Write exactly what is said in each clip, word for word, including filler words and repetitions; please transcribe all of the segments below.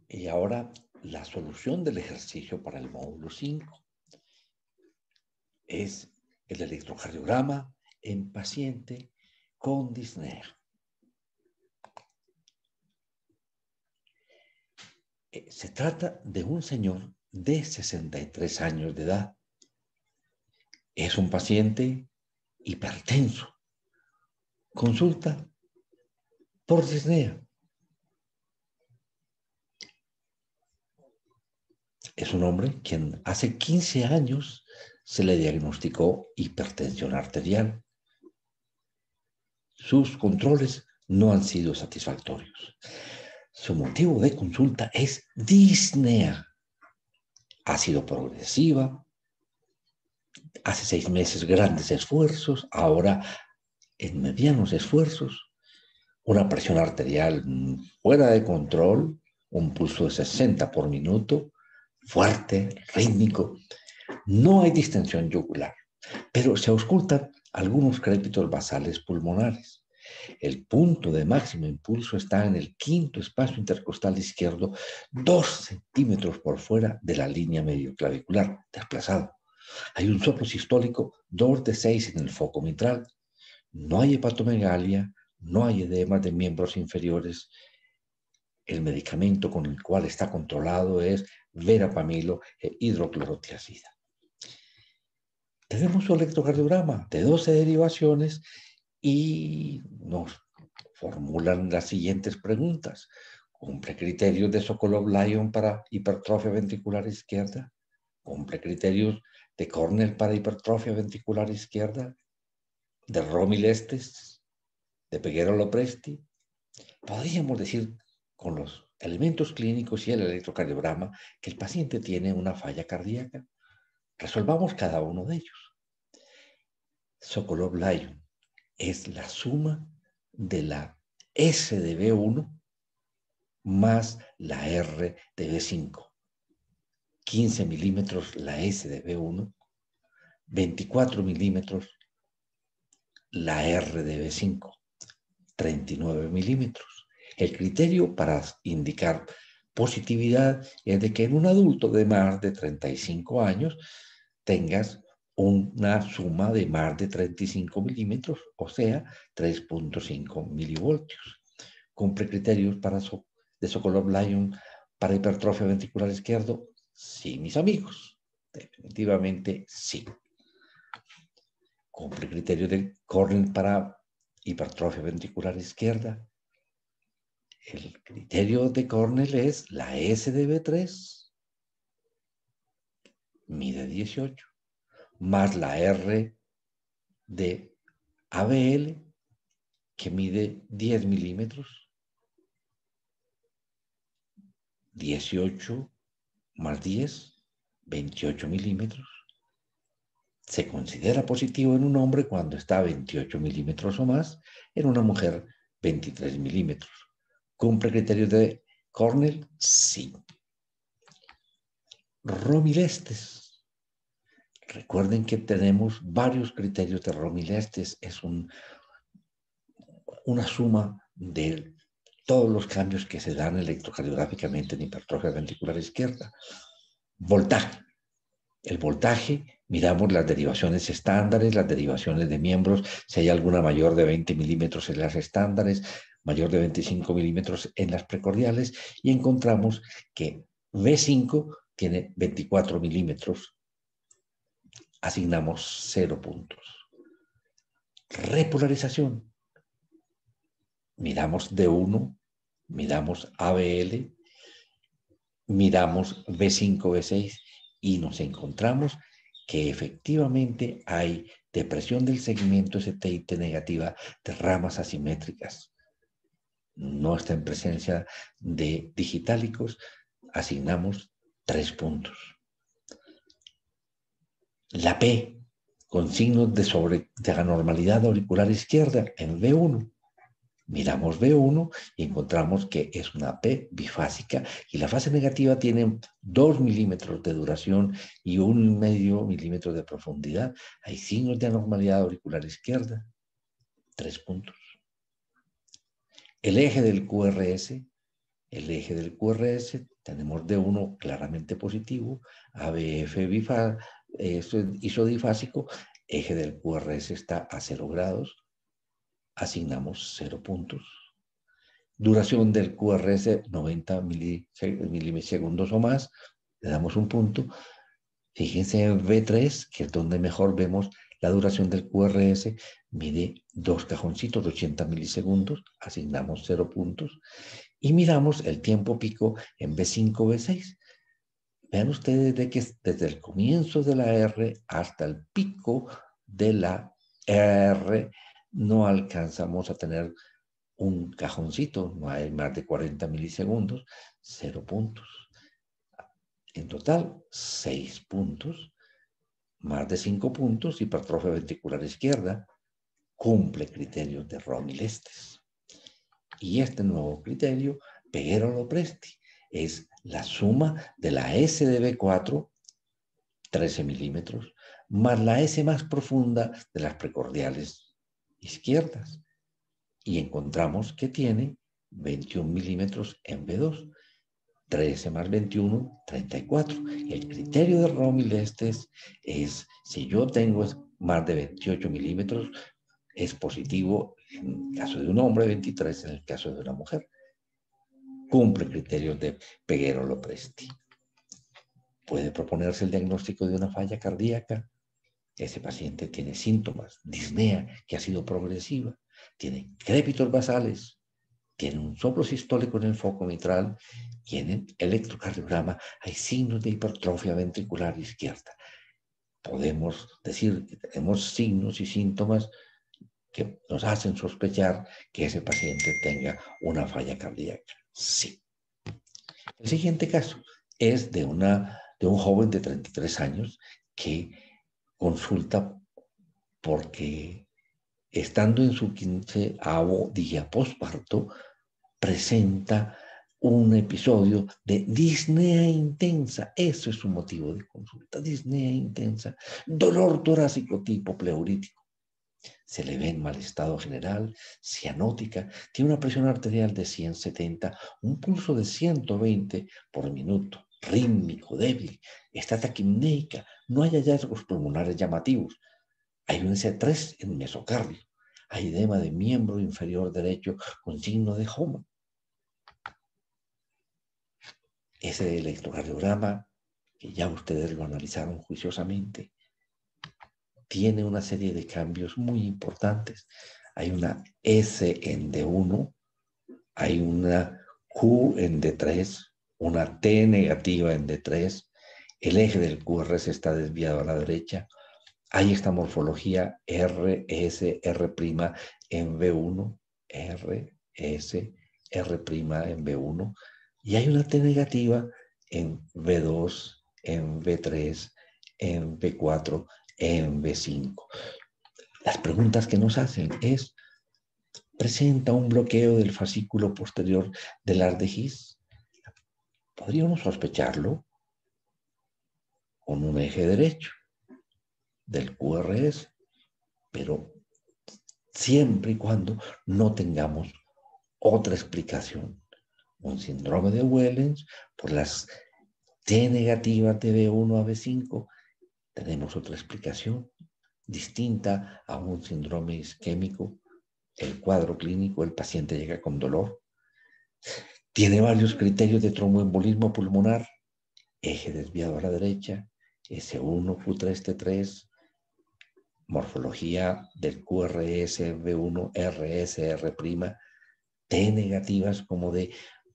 Y ahora la solución del ejercicio para el módulo cinco es el electrocardiograma en paciente con disnea. Se trata de un señor de sesenta y tres años de edad. Es un paciente hipertenso. Consulta por disnea. Es un hombre quien hace quince años se le diagnosticó hipertensión arterial. Sus controles no han sido satisfactorios. Su motivo de consulta es disnea. Ha sido progresiva. Hace seis meses grandes esfuerzos, ahora en medianos esfuerzos. Una presión arterial fuera de control, un pulso de sesenta por minuto, fuerte, rítmico. No hay distensión yugular, pero se auscultan algunos crépitos basales pulmonares. El punto de máximo impulso está en el quinto espacio intercostal izquierdo, dos centímetros por fuera de la línea medioclavicular, desplazado. Hay un soplo sistólico dos de seis en el foco mitral. No hay hepatomegalia, no hay edema de miembros inferiores. El medicamento con el cual está controlado es verapamilo e hidroclorotiazida. Tenemos su electrocardiograma de doce derivaciones y nos formulan las siguientes preguntas. ¿Cumple criterios de Sokolov-Lyon para hipertrofia ventricular izquierda? ¿Cumple criterios de Cornell para hipertrofia ventricular izquierda? ¿De Romil-Estes? ¿De Peguero-Lopresti? Podríamos decir con los elementos clínicos y el electrocardiograma que el paciente tiene una falla cardíaca. Resolvamos cada uno de ellos. Sokolov-Lyon es la suma de la S de B uno más la R de B cinco. quince milímetros la S de B uno, veinticuatro milímetros la R de B cinco, treinta y nueve milímetros. El criterio para indicar positividad es de que en un adulto de más de treinta y cinco años tengas una suma de más de treinta y cinco milímetros, o sea, tres punto cinco milivoltios. ¿Cumple criterios para so de Sokolov-Lyon para hipertrofia ventricular izquierdo? Sí, mis amigos, definitivamente sí. ¿Cumple criterios de Cornell para hipertrofia ventricular izquierda? El criterio de Cornell es la S de B tres, mide dieciocho, más la R de A B L, que mide diez milímetros. dieciocho más diez, veintiocho milímetros. Se considera positivo en un hombre cuando está a veintiocho milímetros o más, en una mujer veintitrés milímetros. ¿Cumple criterios de Cornell? Sí. Romil-Estes. Recuerden que tenemos varios criterios de Romil-Estes. Es un, una suma de todos los cambios que se dan electrocardiográficamente en hipertrofia ventricular izquierda. Voltaje. El voltaje, miramos las derivaciones estándares, las derivaciones de miembros, si hay alguna mayor de veinte milímetros en las estándares, mayor de veinticinco milímetros en las precordiales, y encontramos que B cinco tiene veinticuatro milímetros. Asignamos cero puntos. Repolarización. Miramos D uno, miramos A B L, miramos B cinco, B seis y nos encontramos que efectivamente hay depresión del segmento S T I T negativa de ramas asimétricas. No está en presencia de digitálicos, asignamos tres puntos. La P, con signos de, sobre, de anormalidad auricular izquierda en B uno. Miramos B uno y encontramos que es una P bifásica y la fase negativa tiene dos milímetros de duración y un medio milímetro de profundidad. Hay signos de anormalidad auricular izquierda. Tres puntos. El eje del Q R S El eje del Q R S, tenemos D uno claramente positivo, A B F bifa, esto es isodifásico, eje del Q R S está a cero grados, asignamos cero puntos. Duración del Q R S, noventa milisegundos o más, le damos un punto. Fíjense en V tres, que es donde mejor vemos la duración del Q R S, mide dos cajoncitos de ochenta milisegundos, asignamos cero puntos. Y miramos el tiempo pico en V cinco, V seis. Vean ustedes de que desde el comienzo de la R hasta el pico de la R no alcanzamos a tener un cajoncito, no hay más de cuarenta milisegundos, cero puntos. En total, seis puntos, más de cinco puntos, hipertrofia ventricular izquierda, cumple criterios de Romil-Estes. Y este nuevo criterio, Peguero-Lopresti, es la suma de la S de B cuatro, trece milímetros, más la S más profunda de las precordiales izquierdas. Y encontramos que tiene veintiún milímetros en B dos. trece más veintiuno, treinta y cuatro. El criterio de Romil-Estes es, si yo tengo más de veintiocho milímetros, es positivo en el caso de un hombre, veintitrés en el caso de una mujer. Cumple criterios de Peguero-Lopresti. Puede proponerse el diagnóstico de una falla cardíaca. Ese paciente tiene síntomas, disnea que ha sido progresiva, tiene crépitos basales, tiene un soplo sistólico en el foco mitral y en el electrocardiograma hay signos de hipertrofia ventricular izquierda. Podemos decir que tenemos signos y síntomas que nos hacen sospechar que ese paciente tenga una falla cardíaca. Sí. El siguiente caso es de, una, de un joven de treinta y tres años que consulta porque estando en su quinceavo día posparto presenta un episodio de disnea intensa. Eso es su motivo de consulta, disnea intensa, dolor torácico tipo pleurítico. Se le ve en mal estado general, cianótica, tiene una presión arterial de ciento setenta, un pulso de ciento veinte por minuto, rítmico, débil, está taquipneica, no hay hallazgos pulmonares llamativos, hay un C tres en mesocardio, hay edema de miembro inferior derecho con signo de Homa. Ese electrocardiograma, que ya ustedes lo analizaron juiciosamente, tiene una serie de cambios muy importantes. Hay una S en D uno, hay una Q en D tres, una T negativa en D tres, el eje del Q R S está desviado a la derecha, hay esta morfología R, S, R' en B uno, R, S, R' en B uno, y hay una T negativa en B dos, en B tres, en B cuatro, en B cinco. Las preguntas que nos hacen es, ¿presenta un bloqueo del fascículo posterior del Ardegis? ¿Podríamos sospecharlo con un eje derecho del Q R S, pero siempre y cuando no tengamos otra explicación? Un síndrome de Wellens por las T negativas de B uno a B cinco, tenemos otra explicación distinta a un síndrome isquémico. El cuadro clínico, el paciente llega con dolor, tiene varios criterios de tromboembolismo pulmonar, eje desviado a la derecha, S uno, Q tres, T tres, morfología del Q R S, B uno, R S, R', T negativas como de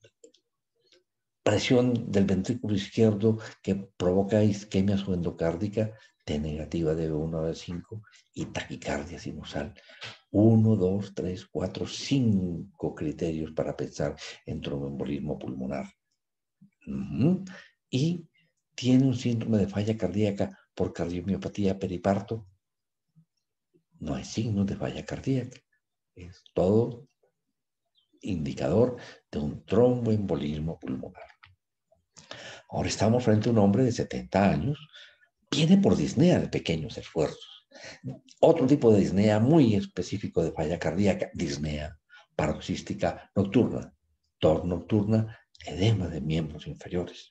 presión del ventrículo izquierdo que provoca isquemia subendocárdica, T negativa de B uno a B cinco y taquicardia sinusal. Uno, dos, tres, cuatro, cinco criterios para pensar en tromboembolismo pulmonar. Uh-huh. Y tiene un síndrome de falla cardíaca por cardiomiopatía periparto. No hay signos de falla cardíaca. Es todo indicador de un tromboembolismo pulmonar. Ahora estamos frente a un hombre de setenta años, viene por disnea de pequeños esfuerzos. Otro tipo de disnea muy específico de falla cardíaca, disnea paroxística nocturna, tos nocturna edema de miembros inferiores.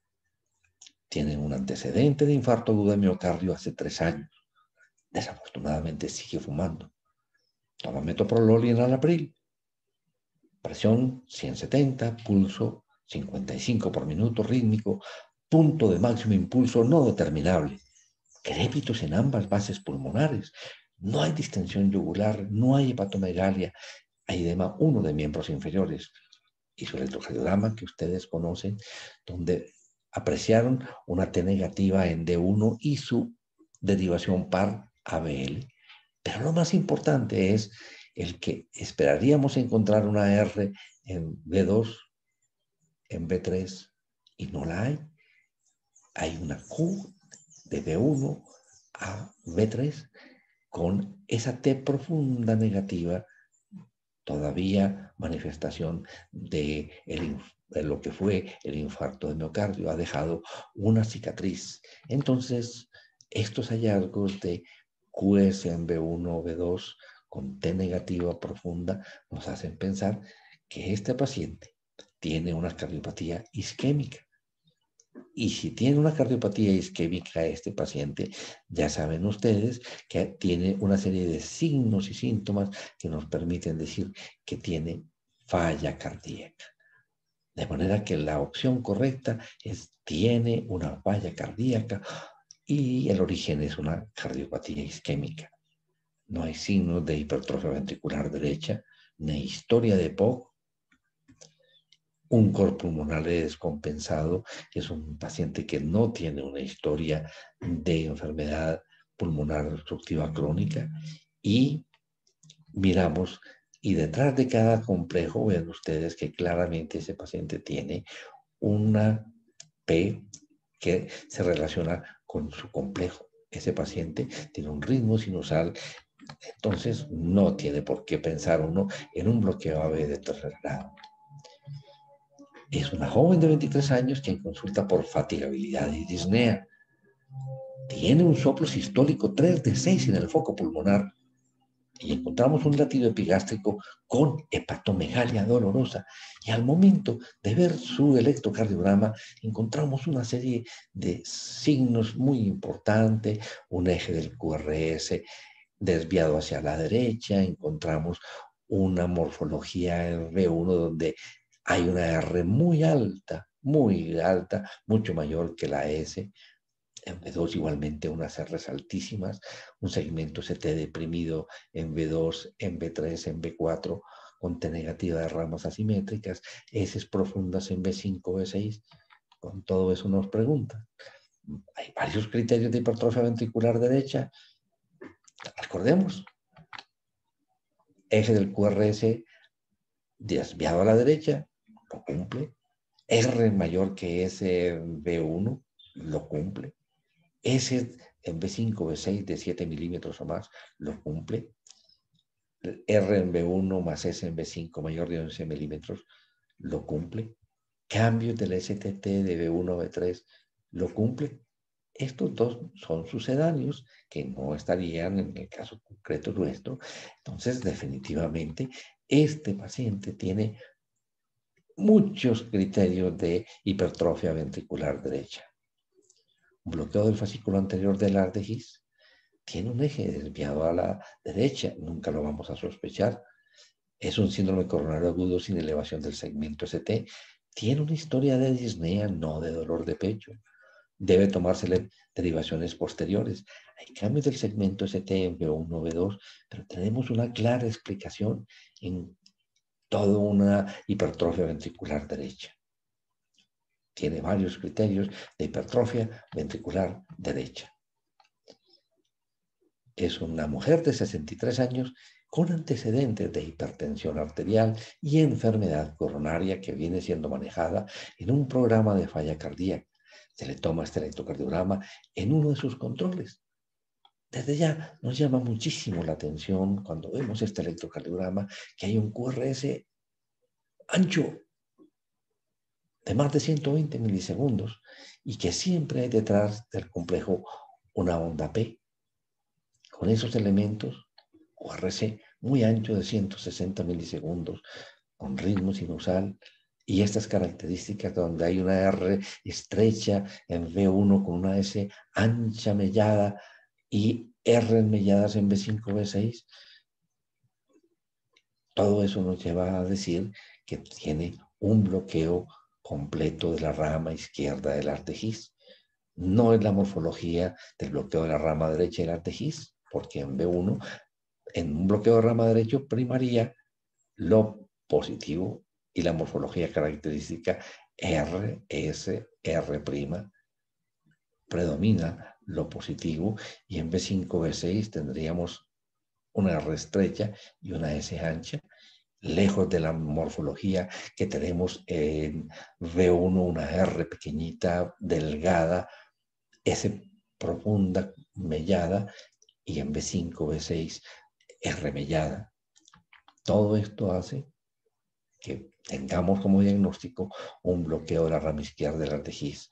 Tiene un antecedente de infarto agudo de miocardio hace tres años. Desafortunadamente sigue fumando. Toma metoprolol y enalapril. Presión ciento setenta, pulso cincuenta y cinco por minuto rítmico, punto de máximo impulso no determinable. Crépitos en ambas bases pulmonares. No hay distensión yugular, no hay hepatomegalia. Hay edema uno de miembros inferiores. Y su electrocardiograma que ustedes conocen, donde apreciaron una T negativa en D uno y su derivación par A B L. Pero lo más importante es el que esperaríamos encontrar una R en B dos, en B tres, y no la hay. Hay una Q de B uno a B tres con esa T profunda negativa, todavía manifestación de, el, de lo que fue el infarto de miocardio, ha dejado una cicatriz. Entonces, estos hallazgos de Q S en B uno o B dos con T negativa profunda nos hacen pensar que este paciente tiene una cardiopatía isquémica. Y si tiene una cardiopatía isquémica este paciente, ya saben ustedes que tiene una serie de signos y síntomas que nos permiten decir que tiene falla cardíaca. De manera que la opción correcta es tiene una falla cardíaca y el origen es una cardiopatía isquémica. No hay signos de hipertrofia ventricular derecha, ni historia de P O C. Un cor pulmonar descompensado es un paciente que no tiene una historia de enfermedad pulmonar obstructiva crónica y miramos y detrás de cada complejo ven ustedes que claramente ese paciente tiene una P que se relaciona con su complejo. Ese paciente tiene un ritmo sinusal, entonces no tiene por qué pensar uno en un bloqueo A V de tercer grado. Es una joven de veintitrés años quien consulta por fatigabilidad y disnea. Tiene un soplo sistólico tres de seis en el foco pulmonar y encontramos un latido epigástrico con hepatomegalia dolorosa. Y al momento de ver su electrocardiograma encontramos una serie de signos muy importantes, un eje del Q R S desviado hacia la derecha, encontramos una morfología en B uno donde hay una R muy alta, muy alta, mucho mayor que la S. En B dos igualmente unas R's altísimas, un segmento C T deprimido en B dos, en B tres, en B cuatro, con T negativa de ramas asimétricas, S profundas en B cinco, B seis. Con todo eso nos preguntan. Hay varios criterios de hipertrofia ventricular derecha. Recordemos, eje del Q R S desviado a la derecha, lo cumple. R mayor que S en B uno, lo cumple. S en B cinco, B seis de siete milímetros o más, lo cumple. R en B uno más S en B cinco mayor de once milímetros, lo cumple. Cambios del S T T de B uno a B tres, lo cumple. Estos dos son sucedáneos que no estarían en el caso concreto nuestro. Entonces, definitivamente, este paciente tiene muchos criterios de hipertrofia ventricular derecha. Un bloqueo del fascículo anterior del A R D G I S tiene un eje desviado a la derecha, nunca lo vamos a sospechar. Es un síndrome coronario agudo sin elevación del segmento S T. Tiene una historia de disnea, no de dolor de pecho. Debe tomársele derivaciones posteriores. Hay cambios del segmento S T en B uno, B dos, pero tenemos una clara explicación en toda una hipertrofia ventricular derecha. Tiene varios criterios de hipertrofia ventricular derecha. Es una mujer de sesenta y tres años con antecedentes de hipertensión arterial y enfermedad coronaria que viene siendo manejada en un programa de falla cardíaca. Se le toma este electrocardiograma en uno de sus controles. Desde ya nos llama muchísimo la atención cuando vemos este electrocardiograma que hay un Q R S ancho de más de ciento veinte milisegundos y que siempre hay detrás del complejo una onda P. Con esos elementos, Q R S muy ancho de ciento sesenta milisegundos, con ritmo sinusal Y estas características donde hay una R estrecha en V uno con una S ancha mellada y R melladas en V cinco, V seis, todo eso nos lleva a decir que tiene un bloqueo completo de la rama izquierda del arte His. No es la morfología del bloqueo de la rama derecha del arte His, porque en V uno, en un bloqueo de rama derecho, primaría lo positivo y la morfología característica R, S, R', predomina lo positivo, y en V cinco, V seis tendríamos una R estrecha y una S ancha, lejos de la morfología que tenemos en V uno, una R pequeñita, delgada, S profunda, mellada, y en V cinco, V seis, R mellada. Todo esto hace que tengamos como diagnóstico un bloqueo de la rama izquierda del arte His.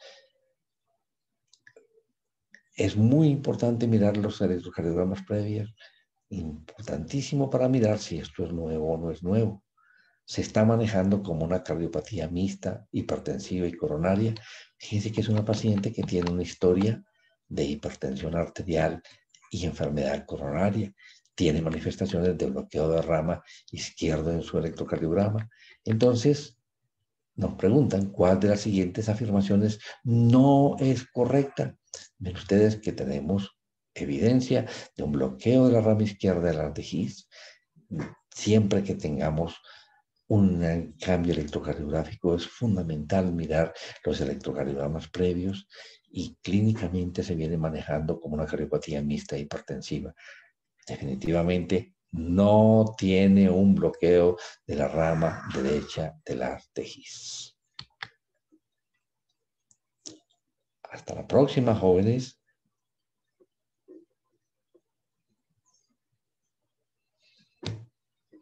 Es muy importante mirar los electrocardiogramas previos, importantísimo para mirar si esto es nuevo o no es nuevo. Se está manejando como una cardiopatía mixta, hipertensiva y coronaria. Fíjense que es una paciente que tiene una historia de hipertensión arterial y enfermedad coronaria. Tiene manifestaciones de bloqueo de rama izquierdo en su electrocardiograma. Entonces, nos preguntan cuál de las siguientes afirmaciones no es correcta. Ven ustedes que tenemos evidencia de un bloqueo de la rama izquierda del arte His. Siempre que tengamos un cambio electrocardiográfico es fundamental mirar los electrocardiogramas previos, y clínicamente se viene manejando como una cardiopatía mixta hipertensiva. Definitivamente no tiene un bloqueo de la rama derecha del arte His. Hasta la próxima, jóvenes.